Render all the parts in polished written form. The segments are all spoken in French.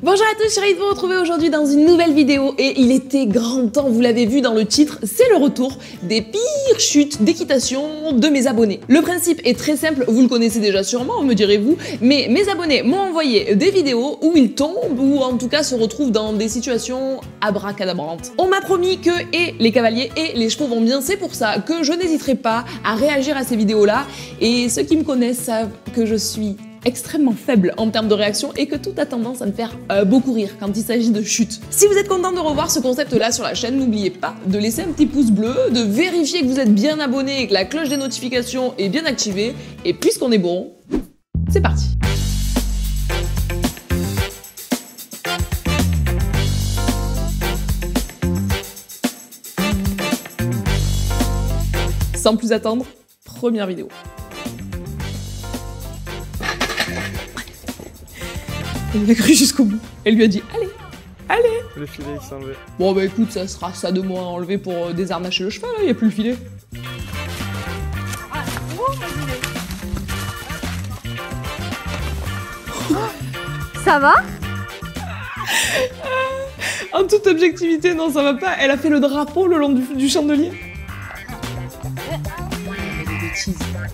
Bonjour à tous, je suis ravie de vous retrouver aujourd'hui dans une nouvelle vidéo et il était grand temps, vous l'avez vu dans le titre, c'est le retour des pires chutes d'équitation de mes abonnés. Le principe est très simple, vous le connaissez déjà sûrement, me direz-vous, mais mes abonnés m'ont envoyé des vidéos où ils tombent ou en tout cas se retrouvent dans des situations abracadabrantes. On m'a promis que et les cavaliers et les chevaux vont bien, c'est pour ça que je n'hésiterai pas à réagir à ces vidéos-là et ceux qui me connaissent savent que je suis extrêmement faible en termes de réaction et que tout a tendance à me faire beaucoup rire quand il s'agit de chute. Si vous êtes content de revoir ce concept-là sur la chaîne, n'oubliez pas de laisser un petit pouce bleu, de vérifier que vous êtes bien abonné et que la cloche des notifications est bien activée. Et puisqu'on est bon, c'est parti. Sans plus attendre, première vidéo. Elle l'a cru jusqu'au bout. Elle lui a dit allez, allez. Le filet qui s'est enlevé. Bon bah écoute, ça sera ça de moi à enlever pour désarnacher le cheval, là, y a plus le filet. Ça va? En toute objectivité, non ça va pas. Elle a fait le drapeau le long du chandelier. Des bêtises.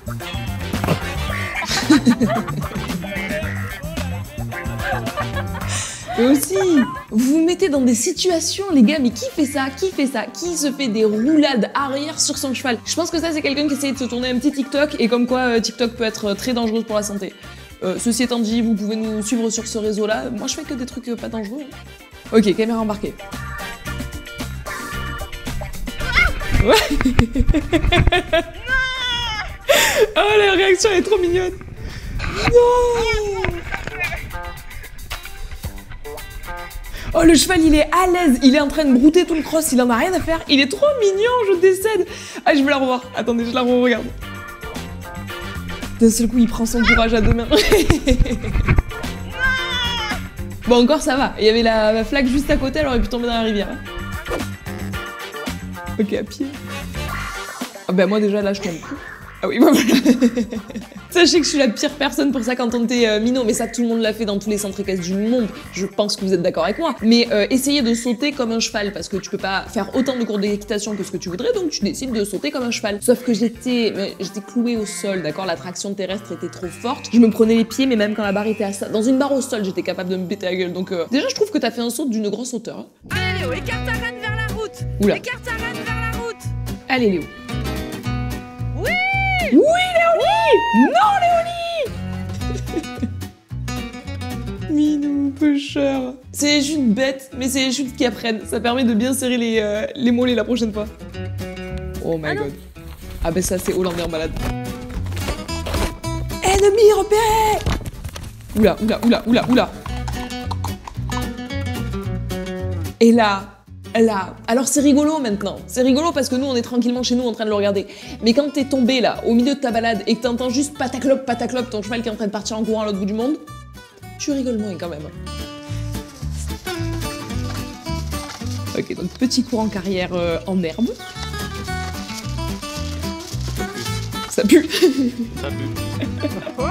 Et aussi, vous vous mettez dans des situations, les gars, mais qui fait ça? Qui fait ça? Qui se fait des roulades arrière sur son cheval? Je pense que ça, c'est quelqu'un qui essaye de se tourner un petit TikTok, et comme quoi TikTok peut être très dangereux pour la santé. Ceci étant dit, vous pouvez nous suivre sur ce réseau-là. Moi, je fais que des trucs pas dangereux. Ok, caméra embarquée. Ouais. Oh, la réaction est trop mignonne. Non. Oh, le cheval, il est à l'aise, il est en train de brouter tout le cross, il en a rien à faire, il est trop mignon, je décède. Ah, je veux la revoir, attendez, je la re-regarde. D'un seul coup, il prend son courage à deux mains. Bon, encore ça va, il y avait la flaque juste à côté, elle aurait pu tomber dans la rivière. Ok, à pied. Ah bah moi déjà, là, je tombe. Ah oui, bah voilà. Sachez que je suis la pire personne pour ça quand on était minot, mais ça tout le monde l'a fait dans tous les centres équestres du monde, je pense que vous êtes d'accord avec moi. Mais essayez de sauter comme un cheval, parce que tu peux pas faire autant de cours d'équitation que ce que tu voudrais, donc tu décides de sauter comme un cheval. Sauf que j'étais clouée au sol, d'accord, la traction terrestre était trop forte, je me prenais les pieds, mais même quand la barre était à ça, dans une barre au sol, j'étais capable de me péter la gueule, donc déjà je trouve que t'as fait un saut d'une grosse hauteur. Hein. Allez Léo, écarte ta reine vers la route. Oula. Écarte ta reine vers la route. Allez Léo. Oui. Oui Léonie. Non Léonie. Minou, pêcheur. C'est les chutes bêtes, mais c'est les chutes qui apprennent. Ça permet de bien serrer les mollets la prochaine fois. Oh my god. Ah ben ça c'est hollandais en balade. Ennemi repéré. Oula, oula, oula, oula, oula. Et là, alors c'est rigolo maintenant, c'est rigolo parce que nous on est tranquillement chez nous en train de le regarder. Mais quand t'es tombé là, au milieu de ta balade et que t'entends juste pataclop, ton cheval qui est en train de partir en courant à l'autre bout du monde, tu rigoles moins quand même. Ok, donc petit cours en carrière en herbe. Ça pue. Ça pue.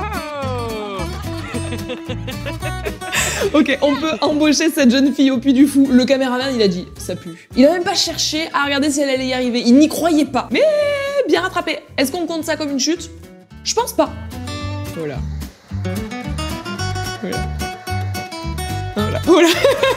Ok, on peut embaucher cette jeune fille au Puy du Fou. Le caméraman, il a dit, ça pue. Il a même pas cherché à regarder si elle allait y arriver. Il n'y croyait pas. Mais bien rattrapé. Est-ce qu'on compte ça comme une chute? Je pense pas. Voilà. Voilà. Voilà. Voilà.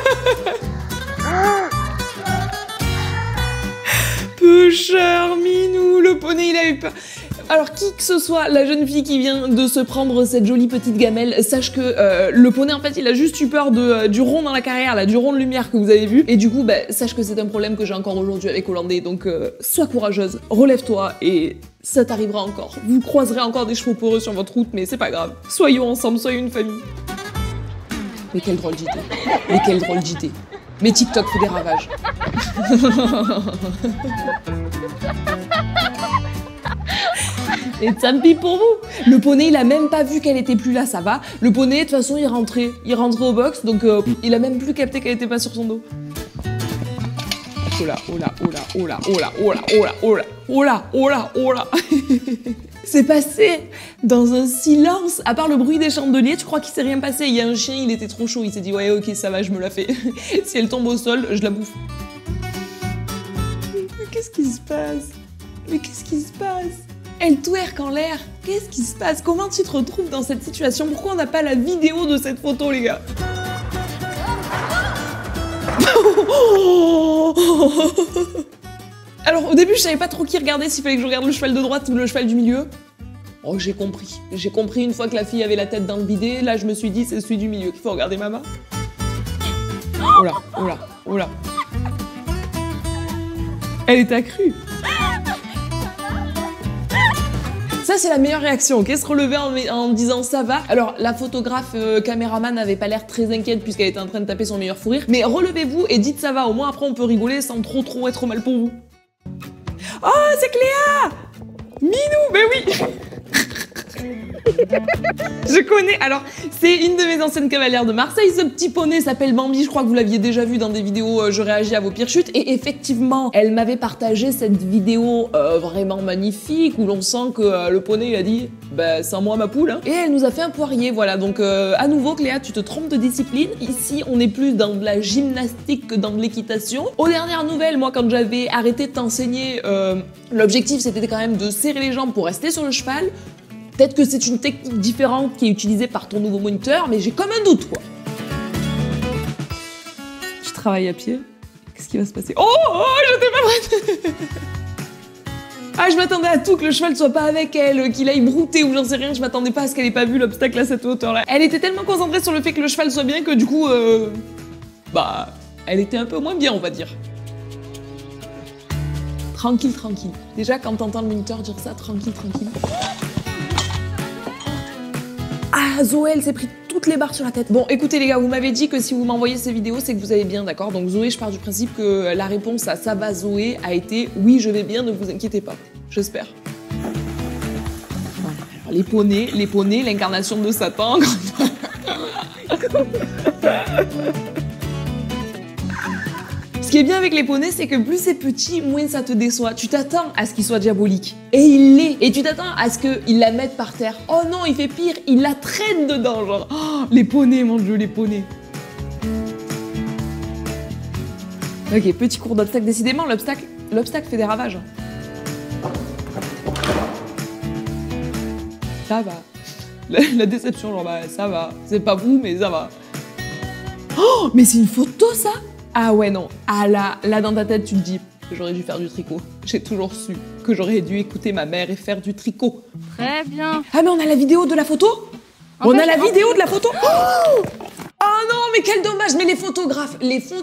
Peu cher, Minou. Le poney, il a eu peur. Alors qui que ce soit, la jeune fille qui vient de se prendre cette jolie petite gamelle, sache que le poney en fait il a juste eu peur du rond dans la carrière, là, du rond de lumière que vous avez vu, et du coup bah, sache que c'est un problème que j'ai encore aujourd'hui avec Hollandais, donc sois courageuse, relève-toi et ça t'arrivera encore. Vous croiserez encore des chevaux peureux sur votre route, mais c'est pas grave. Soyons ensemble, soyons une famille. Mais quelle drôle d'idée. Mais quelle drôle d'idée. Mais TikTok fait des ravages. Et tant pis pour vous. Le poney, il a même pas vu qu'elle était plus là, ça va. Le poney, de toute façon, il rentrait au box, donc il a même plus capté qu'elle était pas sur son dos. Oh là, oh là, oh là, oh là, oh là, oh là, oh là, oh là, oh là, oh là, oh là. C'est passé dans un silence, à part le bruit des chandeliers, tu crois qu'il s'est rien passé? Il y a un chien, il était trop chaud, il s'est dit ouais ok ça va, je me la fais. Si elle tombe au sol, je la bouffe. Mais qu'est-ce qui se passe? Mais qu'est-ce qui se passe? Elle twerk en l'air. Qu'est-ce qui se passe? Comment tu te retrouves dans cette situation? Pourquoi on n'a pas la vidéo de cette photo, les gars? Alors, au début, je savais pas trop qui regarder, s'il fallait que je regarde le cheval de droite ou le cheval du milieu. Oh, j'ai compris. J'ai compris une fois que la fille avait la tête dans le bidet. Là, je me suis dit, c'est celui du milieu qu'il faut regarder, maman. Oh là, oh là, oh là. Elle est accrue. Ça, c'est la meilleure réaction, ok? Se relever en disant ça va. Alors, la photographe caméraman n'avait pas l'air très inquiète puisqu'elle était en train de taper son meilleur fou rire. Mais relevez-vous et dites ça va. Au moins, après, on peut rigoler sans trop être mal pour vous. Oh, c'est Cléa! Minou, ben oui! Je connais. Alors, c'est une de mes anciennes cavalières de Marseille. Ce petit poney s'appelle Bambi. Je crois que vous l'aviez déjà vu dans des vidéos Je réagis à vos pires chutes. Et effectivement, elle m'avait partagé cette vidéo vraiment magnifique où l'on sent que le poney, il a dit bah, sans moi ma poule. Hein. Et elle nous a fait un poirier. Voilà. Donc, à nouveau, Cléa, tu te trompes de discipline. Ici, on est plus dans de la gymnastique que dans de l'équitation. Aux dernières nouvelles, moi, quand j'avais arrêté de t'enseigner, l'objectif, c'était quand même de serrer les jambes pour rester sur le cheval. Peut-être que c'est une technique différente qui est utilisée par ton nouveau moniteur, mais j'ai comme un doute, quoi. Je travaille à pied. Qu'est-ce qui va se passer? Oh, j'étais pas prête. Ah, je m'attendais à tout, que le cheval soit pas avec elle, qu'il aille brouter ou j'en sais rien. Je m'attendais pas à ce qu'elle ait pas vu l'obstacle à cette hauteur-là. Elle était tellement concentrée sur le fait que le cheval soit bien que du coup, bah, elle était un peu moins bien, on va dire. Tranquille, tranquille. Déjà, quand t'entends le moniteur dire ça, tranquille, tranquille. Ah, Zoé, elle s'est pris toutes les barres sur la tête. Bon, écoutez les gars, vous m'avez dit que si vous m'envoyez ces vidéos, c'est que vous allez bien, d'accord? Donc Zoé, je pars du principe que la réponse à ça va Zoé a été oui, je vais bien, ne vous inquiétez pas. J'espère. Alors, les poneys, l'incarnation de Satan. Ce qui est bien avec les poneys, c'est que plus c'est petit, moins ça te déçoit. Tu t'attends à ce qu'il soit diabolique. Et il l'est. Et tu t'attends à ce qu'il la mette par terre. Oh non, il fait pire, il la traîne dedans, genre. Oh, les poneys, mon dieu, les poneys. Ok, petit cours d'obstacle. Décidément, l'obstacle fait des ravages. Ça va. La déception, genre, bah, ça va. C'est pas vous, mais ça va. Oh, mais c'est une photo, ça? Ah ouais, non. Ah là dans ta tête, tu te dis, j'aurais dû faire du tricot. J'ai toujours su que j'aurais dû écouter ma mère et faire du tricot. Très bien. Ah mais on a la vidéo de la photo? On a la vidéo de la photo? Oh non, mais quel dommage. Mais les photographes,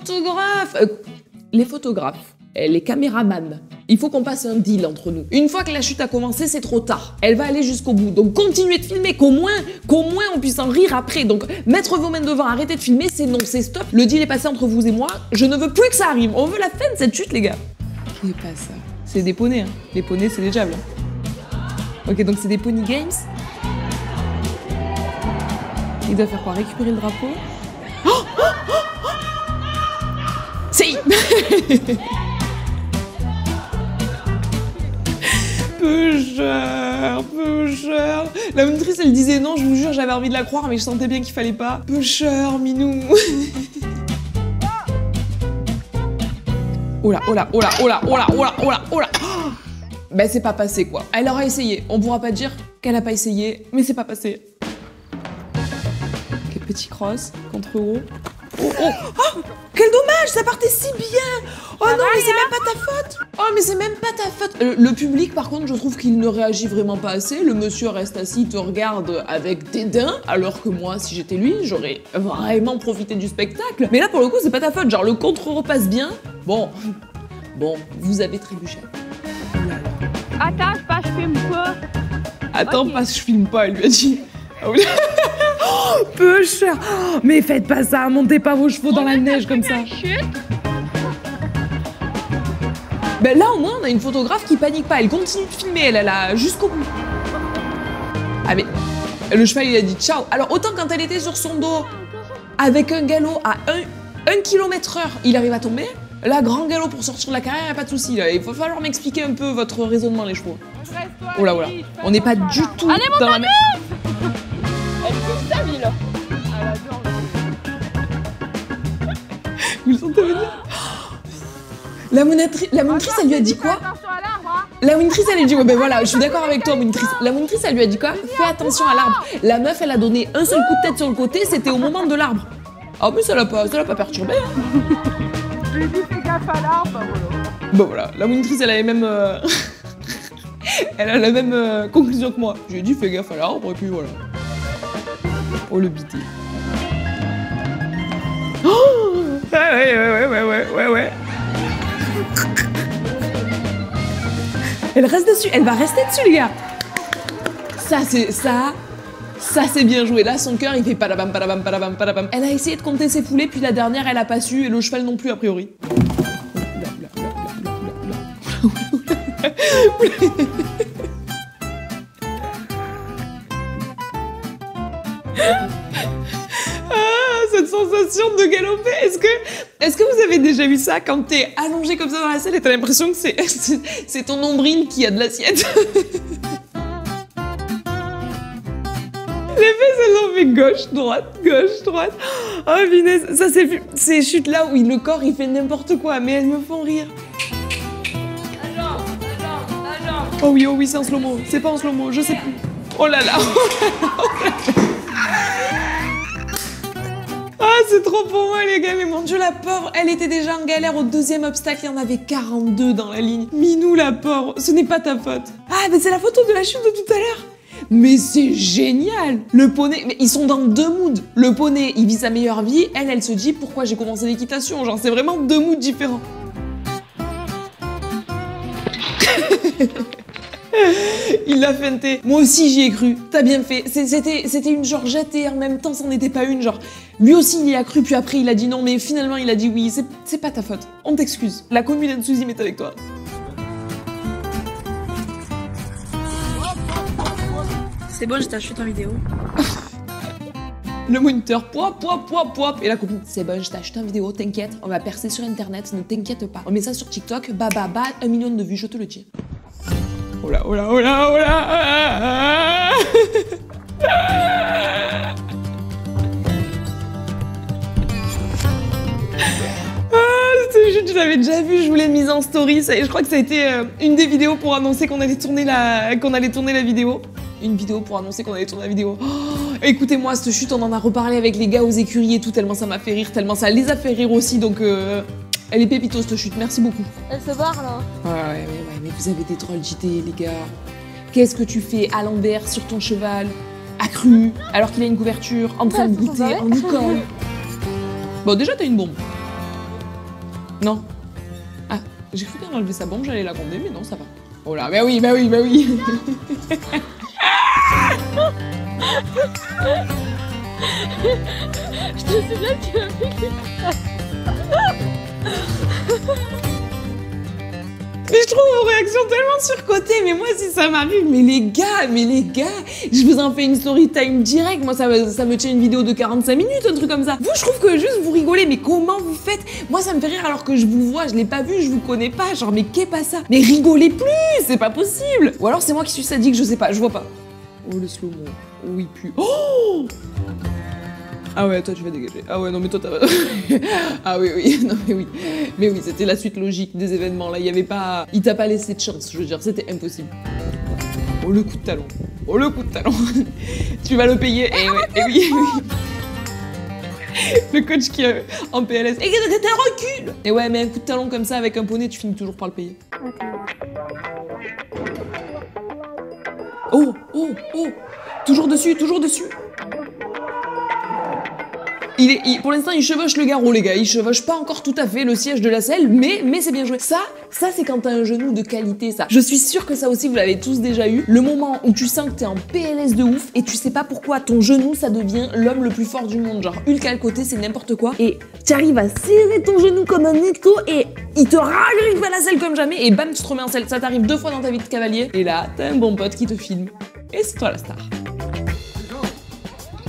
les caméramans, il faut qu'on passe un deal entre nous. Une fois que la chute a commencé, c'est trop tard. Elle va aller jusqu'au bout. Donc continuez de filmer, qu'au moins on puisse en rire après. Donc mettre vos mains devant, arrêtez de filmer, c'est non, c'est stop. Le deal est passé entre vous et moi. Je ne veux plus que ça arrive. On veut la fin de cette chute, les gars. C'est pas ça. C'est des poneys, hein. Les poneys, c'est des diables. Ok, donc c'est des pony games. Il doit faire quoi? Récupérer le drapeau? Si. Peu cher. La monitrice, elle disait non, je vous jure, j'avais envie de la croire, mais je sentais bien qu'il fallait pas. Peu cher, minou. Oh là. Ben c'est pas passé, quoi. Elle aura essayé. On pourra pas dire qu'elle a pas essayé, mais c'est pas passé. Ok, petit cross contre haut. Oh, quel dommage, ça partait si bien. Oh non, mais c'est même pas ta faute. Oh, mais c'est même pas ta faute. Le public, par contre, je trouve qu'il ne réagit vraiment pas assez. Le monsieur reste assis, te regarde avec dédain, alors que moi, si j'étais lui, j'aurais vraiment profité du spectacle. Mais là, pour le coup, c'est pas ta faute. Genre, le contre repasse bien. Bon, vous avez trébuché. Attends, je filme pas. Attends, okay. Je filme pas, elle lui a dit. Oh, peu cher. Oh, mais faites pas ça, montez pas vos chevaux dans la neige comme ça. Ben là au moins on a une photographe qui panique pas, elle continue de filmer, elle a jusqu'au bout. Ah mais le cheval il a dit ciao. Alors autant quand elle était sur son dos avec un galop à 1 km/h, il arrive à tomber. Là, grand galop pour sortir de la carrière, y a pas de souci. Là. Il va falloir m'expliquer un peu votre raisonnement, les chevaux. Oh là, voilà. On n'est pas du tout dans la même... Elle kiffe sa vie là. Vous le sentez venir? La monitrice, elle lui a dit quoi? Attention à l'arbre, hein. La monitrice, elle lui a dit, ouais, ben voilà, je suis d'accord avec toi, monitrice. La monitrice, elle lui a dit quoi? Fais attention à l'arbre. La meuf, elle a donné un seul coup de tête sur le côté, c'était au moment de l'arbre. Ah, mais ça l'a pas perturbé. Hein. Je lui ai dit fais gaffe à l'arbre, bah voilà. Bon, voilà, la monitrice, elle a les mêmes. Elle a la même conclusion que moi. Je lui ai dit, fais gaffe à l'arbre, et puis voilà. Oh, le bité. Oh ouais. Elle reste dessus, elle va rester dessus, les gars. Ça c'est bien joué. Là, son cœur, il fait padabam, padabam, padabam, padabam. Elle a essayé de compter ses poulets, puis la dernière, elle a pas su, et le cheval non plus, a priori. Cette sensation de galoper, est-ce que vous avez déjà vu ça quand t'es allongé comme ça dans la selle et t'as l'impression que c'est ton nombril qui a de l'assiette? Les fesses, elles ont fait gauche, droite. Oh punaise, ça c'est ces chutes là où le corps il fait n'importe quoi, mais elles me font rire. Oh oui, c'est en slow-mo, c'est pas en slow-mo, je sais plus. Oh là là. Ah, c'est trop pour moi, les gars, mais mon Dieu, la pauvre, elle était déjà en galère au deuxième obstacle, il y en avait 42 dans la ligne. Minou, la pauvre, ce n'est pas ta faute. Ah, mais c'est la photo de la chute de tout à l'heure. Mais c'est génial. Le poney, mais ils sont dans deux moods. Le poney, il vit sa meilleure vie, elle se dit pourquoi j'ai commencé l'équitation. Genre, c'est vraiment deux moods différents. Il l'a feinté. Moi aussi j'y ai cru. T'as bien fait. C'était une Georgette et en même temps c'en était pas une. Genre, lui aussi il y a cru, puis après il a dit non, mais finalement il a dit oui. C'est pas ta faute. On t'excuse. La commune de Suzy est avec toi. C'est bon, je t'achète en vidéo. Le moniteur, pop. Et la copine, c'est bon, je t'achète en vidéo, t'inquiète. On va percer sur internet, ne t'inquiète pas. On met ça sur TikTok, bah, 1 million de vues, je te le dis. Oh là. Je l'avais déjà vu, je vous l'ai mise en story. Je crois que ça a été une des vidéos pour annoncer qu'on allait tourner la vidéo. Une vidéo pour annoncer qu'on allait tourner la vidéo. Oh, écoutez-moi, cette chute, on en a reparlé avec les gars aux écuries et tout, tellement ça m'a fait rire, tellement ça les a fait rire aussi, donc elle est pépito cette chute, merci beaucoup. Elle se barre là. Ouais, mais vous avez des drôles d'idées, les gars. Qu'est-ce que tu fais à l'envers sur ton cheval, accru, alors qu'il a une couverture, en train de goûter en icône? Bon, déjà, t'as une bombe. Non. Ah, j'ai cru qu'en enlever sa bombe, j'allais la gronder, mais non, ça va. Oh là, bah oui. Je te souviens que tu m'as fait Mais je trouve vos réactions tellement surcotées, mais moi si ça m'arrive, mais les gars, je vous en fais une story time direct, moi ça me tient une vidéo de 45 minutes, un truc comme ça. Vous, je trouve que juste vous rigolez, mais comment vous faites? Moi ça me fait rire alors que je vous vois, je l'ai pas vu, je vous connais pas, genre mais qu'est pas ça? Mais rigolez plus, c'est pas possible. Ou alors c'est moi qui suis sadique, je sais pas, je vois pas. Oh le slow-mo, oh il pue. Oh! Ah ouais, toi tu vas dégager. Ah ouais, non mais toi t'as... Ah oui, non mais oui. Mais oui, c'était la suite logique des événements, là, il y avait pas... Il t'a pas laissé de chance, je veux dire, c'était impossible. Oh le coup de talon. Tu vas le payer, et oui. Le coach qui est en PLS. Et t'es un recul! Et ouais, mais un coup de talon comme ça, avec un poney, tu finis toujours par le payer. Oh! Toujours dessus! Pour l'instant, il chevauche le garrot, les gars. Il chevauche pas encore tout à fait le siège de la selle, mais c'est bien joué. Ça c'est quand t'as un genou de qualité, ça. Je suis sûre que ça aussi, vous l'avez tous déjà eu. Le moment où tu sens que t'es en PLS de ouf et tu sais pas pourquoi ton genou, ça devient l'homme le plus fort du monde. Genre, Hulk à le côté, c'est n'importe quoi. Et tu arrives à serrer ton genou comme un ecto et il te ragrive à la selle comme jamais et bam, tu te remets en selle. Ça t'arrive 2 fois dans ta vie de cavalier. Et là, t'as un bon pote qui te filme. Et c'est toi la star.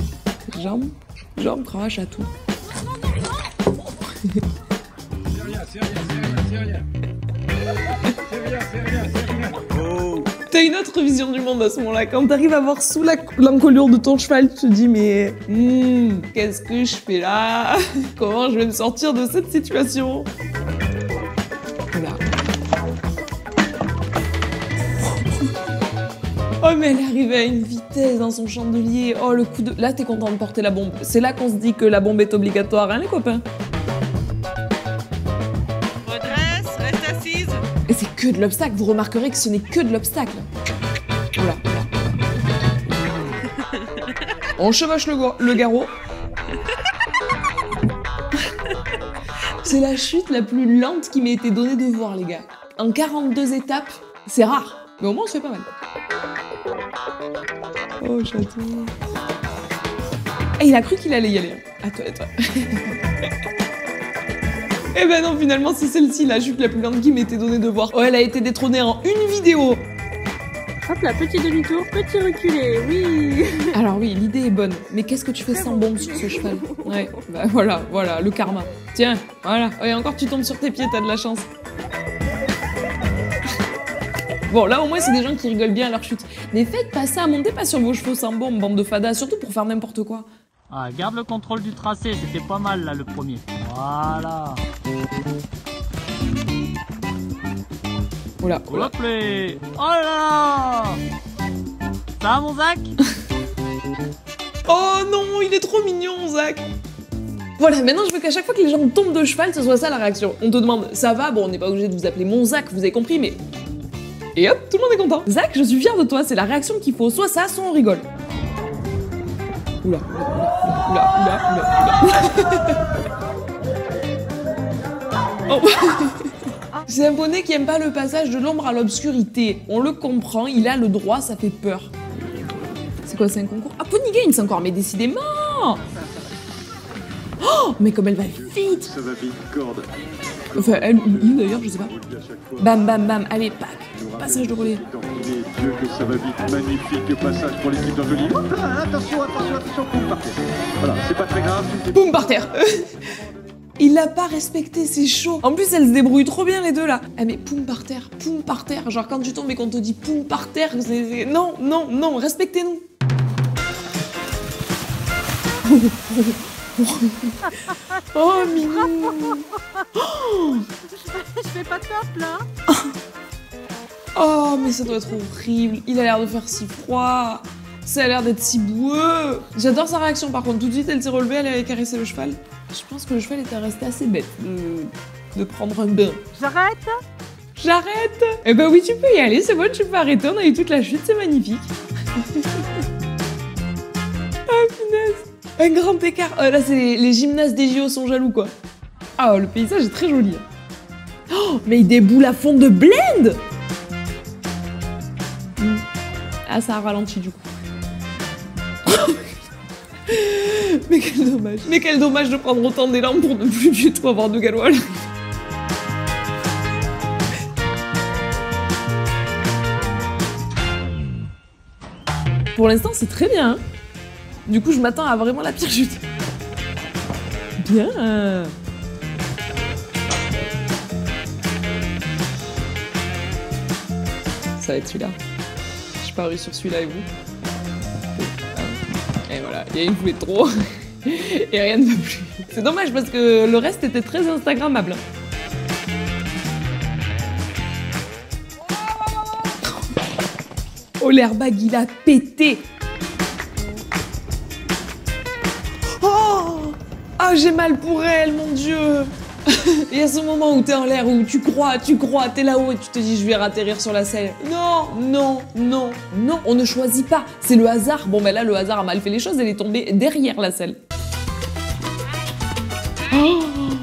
Jambes, cravache à tout. T'as une autre vision du monde à ce moment-là. Quand t'arrives à voir sous l'encolure de ton cheval, tu te dis mais qu'est-ce que je fais là? Comment je vais me sortir de cette situation? Voilà. Oh mais elle est arrivée à une vitesse dans son chandelier. Oh le coup de... Là t'es content de porter la bombe. C'est là qu'on se dit que la bombe est obligatoire, hein les copains? Redresse, reste assise. Et c'est que de l'obstacle, vous remarquerez que ce n'est que de l'obstacle. Voilà. On chevauche le garrot. C'est la chute la plus lente qui m'ait été donnée de voir, les gars. En 42 étapes, c'est rare. Mais au moins, on se fait pas mal. Oh, château. Et il a cru qu'il allait y aller. À toi, à toi. Eh ben non, finalement, c'est celle-ci, la chute la plus lente qui m'était donnée de voir. Oh, elle a été détrônée en une vidéo. Hop là, petit demi-tour, petit reculé, oui. Alors oui, l'idée est bonne, mais qu'est-ce que tu fais sans bombe sur ce cheval? Ouais, bah voilà, le karma. Tiens, voilà. Et encore, tu tombes sur tes pieds, t'as de la chance. Bon, là, au moins, c'est des gens qui rigolent bien à leur chute. Mais faites pas ça, montez pas sur vos chevaux sans bombe, bande de fadas, surtout pour faire n'importe quoi. Ah, garde le contrôle du tracé, c'était pas mal là le premier. Voilà. Oula, oula. Hop là. Oh là là. Ça va mon Zach? Oh non, il est trop mignon, Zach. Voilà, maintenant je veux qu'à chaque fois que les gens tombent de cheval, ce soit ça la réaction. On te demande, ça va? Bon, on n'est pas obligé de vous appeler mon Zach, vous avez compris, mais... Et hop, tout le monde est content. Zach, je suis fière de toi, c'est la réaction qu'il faut. Soit ça, soit on rigole. Oula, oula. Oh. C'est un poney qui aime pas le passage de l'ombre à l'obscurité. On le comprend, il a le droit, ça fait peur. C'est quoi, c'est un concours? Ah, Pony Games encore, mais décidément! Oh, mais comme elle va vite! Ça va vite, corde. Enfin, elle ou il d'ailleurs, je sais pas. Bam, bam, bam, allez, pack! Passage de relais. Dieu que ça va vite, magnifique passage pour l'équipe d'Angeli. Attention, boum par terre. Voilà, c'est pas très grave. Boum par terre! Il l'a pas respecté, c'est chaud. En plus, elles se débrouillent trop bien les deux là. Ah mais poum par terre. Genre quand tu tombes et qu'on te dit poum par terre, c'est... Non, non, non, respectez-nous. Oh, mignon. Oh. Je fais pas top là. Oh, mais ça doit être horrible. Il a l'air de faire si froid. Ça a l'air d'être si boueux. J'adore sa réaction par contre. Tout de suite, elle s'est relevée, elle allait caresser le cheval. Je pense que le cheval était resté assez bête de prendre un bain. J'arrête. J'arrête. Eh ben oui, tu peux y aller, c'est bon, tu peux arrêter. On a eu toute la chute, c'est magnifique. Ah, punaise. Un grand écart. Oh, là, c'est les gymnastes des JO sont jaloux, quoi. Ah, oh, le paysage est très joli. Oh, mais il déboule à fond de blend. Ah, ça a ralenti, du coup. Mais quel dommage. Mais quel dommage de prendre autant d'élan pour ne plus du tout avoir de galop à l'arrivée. Pour l'instant, c'est très bien. Hein. Du coup, je m'attends à vraiment la pire chute. Bien. Ça va être celui-là. Je parie sur celui-là et vous. Et voilà, il y a une bouée de trop. Et rien ne va plus. C'est dommage parce que le reste était très instagrammable. Oh, l'airbag, il a pété. Oh, ah, j'ai mal pour elle, mon Dieu. Et à ce moment où t'es en l'air, où tu crois, t'es là-haut et tu te dis je vais atterrir sur la selle. Non, non, non, non, on ne choisit pas. C'est le hasard. Bon, ben là, le hasard a mal fait les choses, elle est tombée derrière la selle. Oh.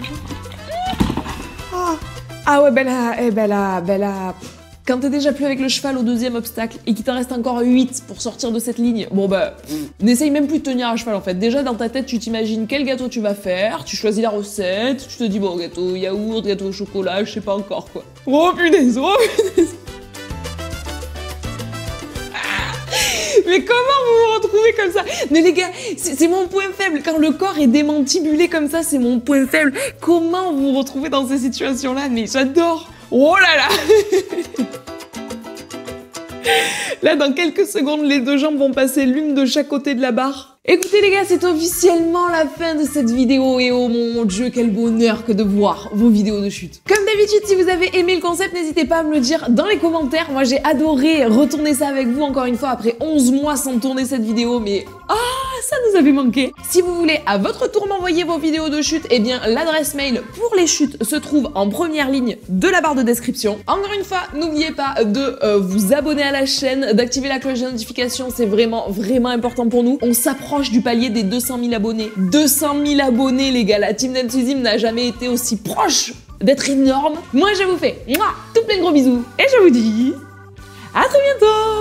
Ah ouais, ben là. Quand t'es déjà plus avec le cheval au deuxième obstacle et qu'il t'en reste encore 8 pour sortir de cette ligne, bon bah, n'essaye même plus de tenir à cheval en fait. Déjà dans ta tête, tu t'imagines quel gâteau tu vas faire, tu choisis la recette, tu te dis bon, gâteau yaourt, gâteau au chocolat, je sais pas encore quoi. Oh punaise, oh punaise. Mais Mais comment vous vous retrouvez comme ça? Mais les gars, c'est mon point faible. Quand le corps est démantibulé comme ça, c'est mon point faible. Comment vous vous retrouvez dans ces situations-là? Mais j'adore. Oh là là. Là, dans quelques secondes, les deux jambes vont passer l'une de chaque côté de la barre. Écoutez les gars, c'est officiellement la fin de cette vidéo et oh mon dieu, quel bonheur que de voir vos vidéos de chute. Comme d'habitude, si vous avez aimé le concept, n'hésitez pas à me le dire dans les commentaires. Moi, j'ai adoré retourner ça avec vous encore une fois après 11 mois sans tourner cette vidéo, mais ça nous avait manqué. Si vous voulez à votre tour m'envoyer vos vidéos de chute, eh bien l'adresse mail pour les chutes se trouve en première ligne de la barre de description. Encore une fois, n'oubliez pas de vous abonner à la chaîne, d'activer la cloche de notification, c'est vraiment important pour nous. On s'approche du palier des 200 000 abonnés. 200 000 abonnés les gars, la team Densizim n'a jamais été aussi proche d'être énorme. Moi je vous fais tout plein de gros bisous et je vous dis à très bientôt.